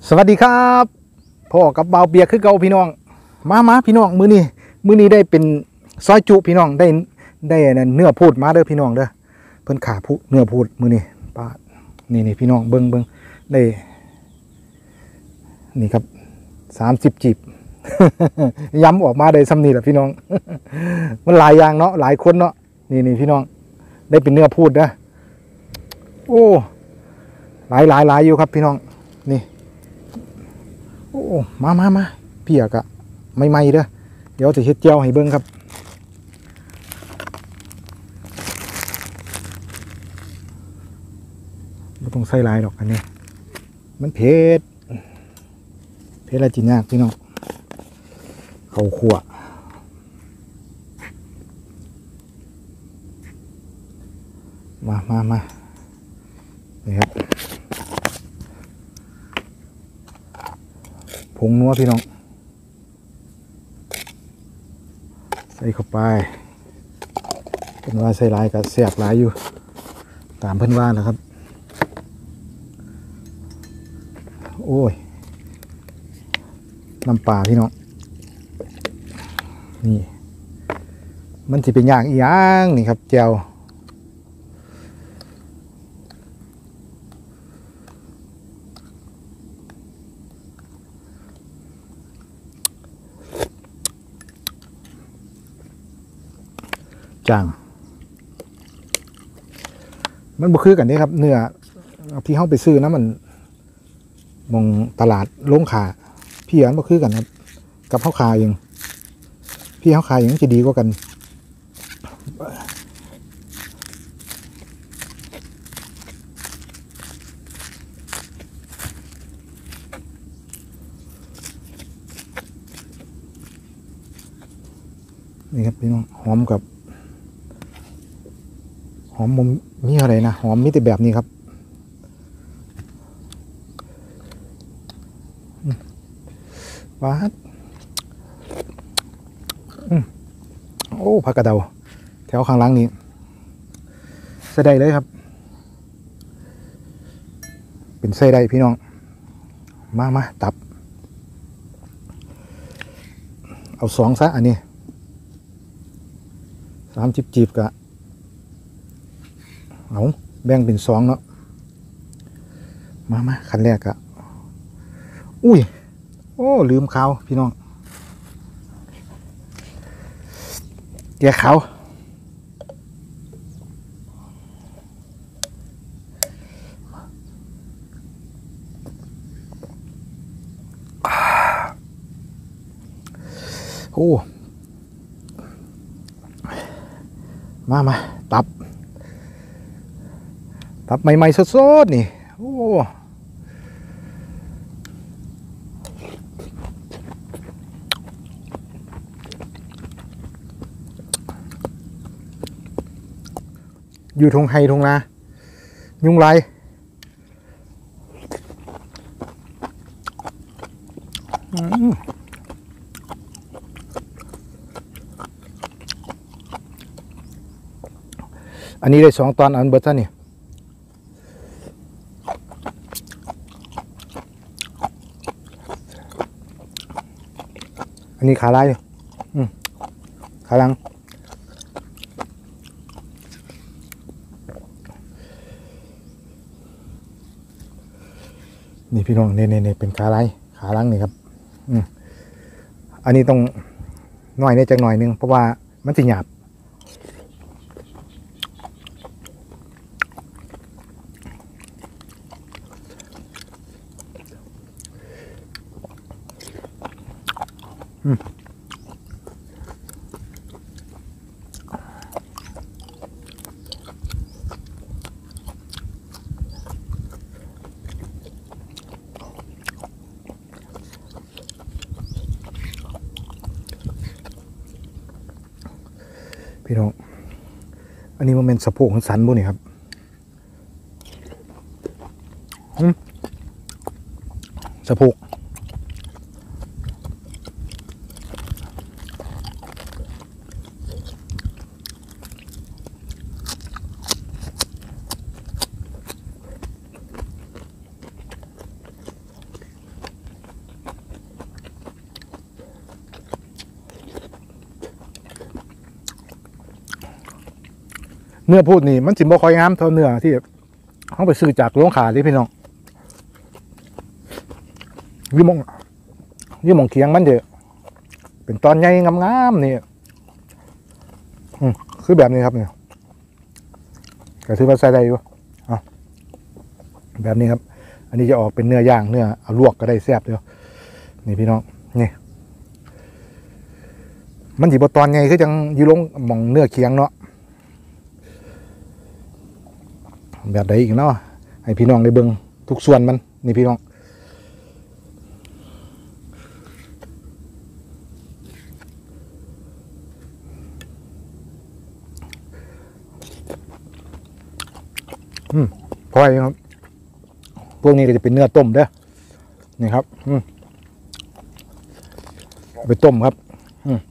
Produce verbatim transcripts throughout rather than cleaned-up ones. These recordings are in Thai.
สวัสดีครับพ่อกับเบาเบียร์คือเก่าพี่น้องมามาพี่น้องมือนี้มือนี้ได้เป็นซอยจุพี่น้องได้ได้เนื้อพูดมาเด้อพี่น้องเด้อเพิ่นขาผู้เนื้อพูดมือนี้ป้านี่นี่พี่น้องเบิ้งเบิ้งได้นี่ครับสามสิบจีบ ย้ำออกมาได้ซ้ำนี่แหละพี่น้อง มันหลายอย่างเนาะหลายคนเนาะนี่นี่พี่น้องได้เป็นเนื้อพูดนะโอ้หลายหลายหลายอยู่ครับพี่น้องนี่โอ้มามามาเพียกะไม่ไม่เด้อเดี๋ยวจะเฮ็ดเจียวให้เบิ้งครับไม่ต้องใส่หลายดอกอันนี้มันเผ็ดเผ็ดอะไรจีนยากพี่น้องเขาขั่วมามามานี่ครับผงนัวพี่น้องใส่เข้าไปเป็นว่าใส่หลายกับแซ่บหลายอยู่ตามเพิ่นว่านะครับโอ้ยน้ำปลาพี่น้องนี่มันจะเป็นอย่างอีหยังนี่ครับแจ่วจางมันบ่คือกันนี่ครับเนื้อที่เขาไปซื้อนะมันมองตลาดลงขาพี่อันบ่คือกันครับกับเขาขายเองพี่เขาขายเองจะดีกว่ากันนี่ครับพี่น้องหอมกับหอมมันมีอะไรนะหอมมีแต่แบบนี้ครับหวานโอ้ผักกระเดาแถวข้างหลังนี้ใส่ได้เลยครับเป็นใส่ได้พี่น้องมามาตับเอาสองซะอันนี้สามจิบจีบกะเอาแบ่งเป็นสองเนาะมามาขั้นแรกกะอุ้ยโอ้ลืมเขาพี่น้องแกะเขาโอ้มามาตับตับใหม่ๆสดๆนี่โอ้อยู่ทงไฮทงนายุงไรอันนี้ได้สองตอนอันเบิร์ตนี่อันนี้ขาลายอืมขาลังนี่พี่น้องเนี่ยเนี่ยเป็นขาลายขาลังนี่ครับอืมอันนี้ต้องหน่อยเนี่ยจากหน่อยนึงเพราะว่ามันจะหยาบอืมพี่น้องอันนี้มันเป็นสะโพกของสันบุนี่ครับสะโพกเนื้อพูดนี่มันสิบ่ค่อยงามเท่าเนื้อที่เขาไปซื้อจากโรงขายที่พี่น้องยี่มองยี่มองเคียงมันเดอะเป็นตอนใหญ่งามๆนี่คือแบบนี้ครับเนี่ยก็ถือว่าใส่ได้อยู่อ่ะแบบนี้ครับอันนี้จะออกเป็นเนื้อย่างเนื้อเอาลวกก็ได้แซ่บเดียวนี่พี่น้องนี่มันสิบ่ตอนใหญ่คือจังอยู่ลงมองเนื้อเคียงเนาะแบบใดอีกเนาะให้พี่น้องได้เบิ่งทุกส่วนมันนี่พี่น้องอืมพอครับพวกนี้ก็จะเป็นเนื้อต้มเด้อนี่ครับอืมไปต้มครับอืม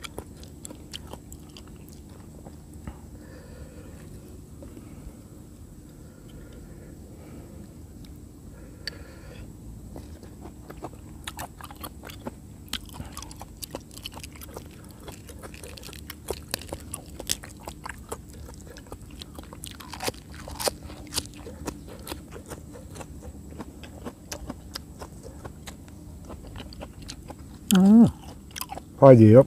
พอดีครับ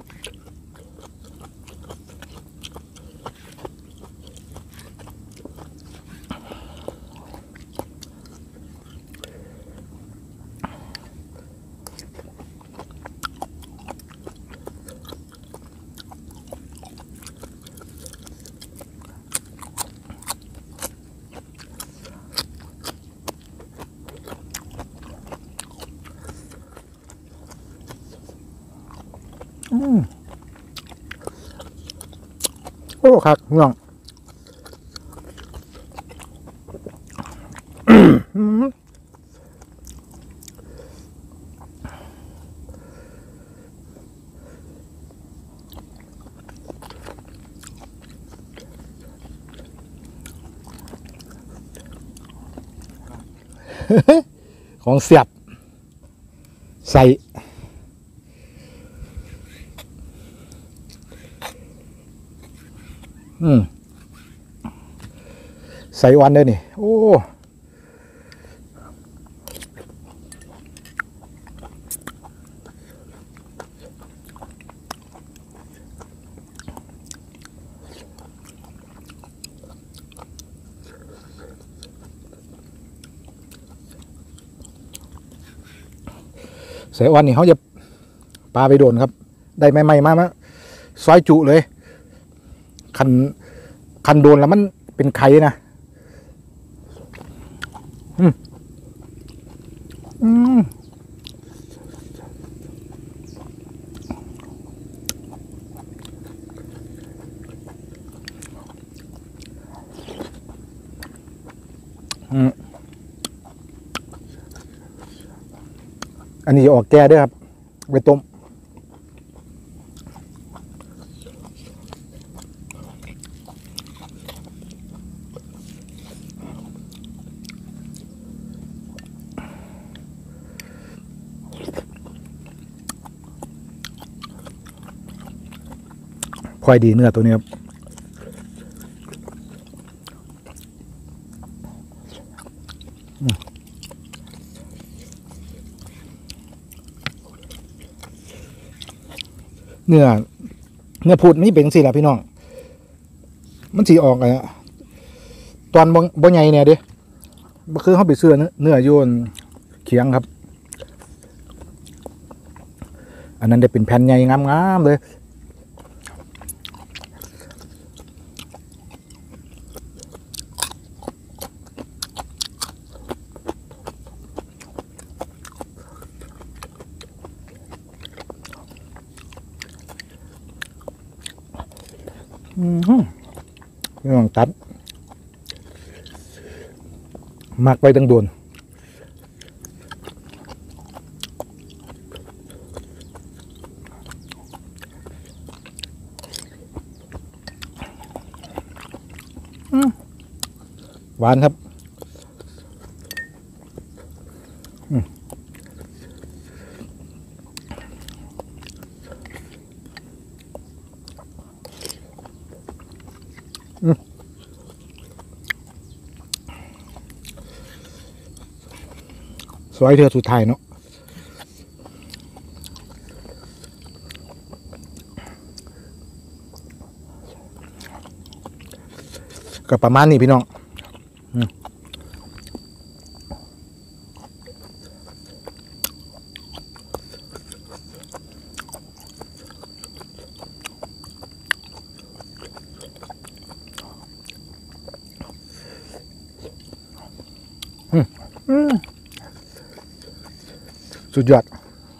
อืมโอ้ครับน้องของเสียบใส่อืมใส่วันเลยนี่โอ้ใส่วันนี่เขาจะปลาไปโดนครับได้ใหม่ๆมามาซอยจุเลยคันคันโดนแล้วมันเป็นไข่นะอืมอืมอืมอันนี้ออกแก่ด้วยครับไปต้มพอยดีเนื้อตัวนี้ครับเนื้อเนื้อพูดนี่เป็นสิล่ะพี่น้องมันสีออกอะตอนบ่ใหญ่เนี่ยดิบ่คือเขาไปซื้อเนื้อโยนเคียงครับอันนั้นได้เป็นแผ่นใหญ่งามๆเลยอืมพี่น้องตัดหมักไปตั้งโดนหวานครับซอยเธอสุดท้ายเนาะก็ประมาณนี้พี่น้องสุดยอด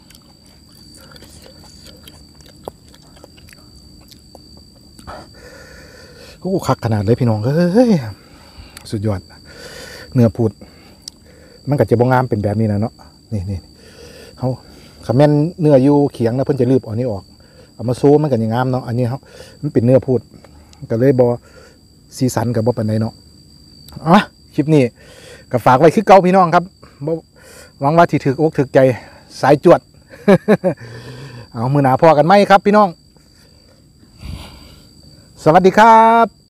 โอ้คักขนาดเลยพี่น้องเฮ้ยสุดยอดเนื้อพูดมันก็จะบ่งามเป็นแบบนี้นะเนาะนี่นี่เขาคำแม่นเนื้ออยู่เขียงนะเพิ่นจะรีบเอานี้ออกเอามาซูมันก็ยังงามเนาะอันนี้เขามันเป็นเนื้อพูดก็เลยบ่สีสันกับบ่ปานใดเนาะอ่ะคลิปนี้ก็ฝากไว้คือเก่าพี่น้องครับหวังว่าที่ถึกอกถึกใจสายจวด เอามือหนาพอกันไหมครับพี่น้องสวัสดีครับ